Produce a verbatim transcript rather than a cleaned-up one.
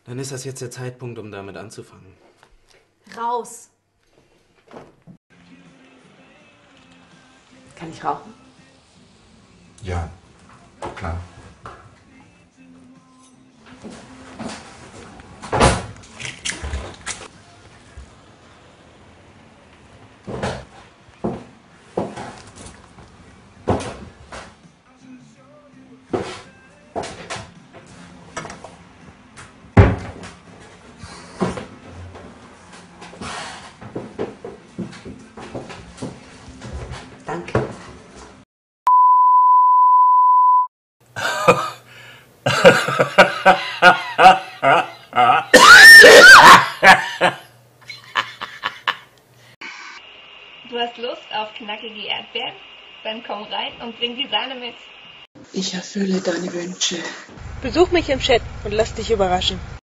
Dann ist das jetzt der Zeitpunkt, um damit anzufangen. Raus! Kann ich rauchen? Ja, klar. Danke. Du hast Lust auf knackige Erdbeeren? Dann komm rein und bring die Sahne mit. Ich erfülle deine Wünsche. Besuch mich im Chat und lass dich überraschen.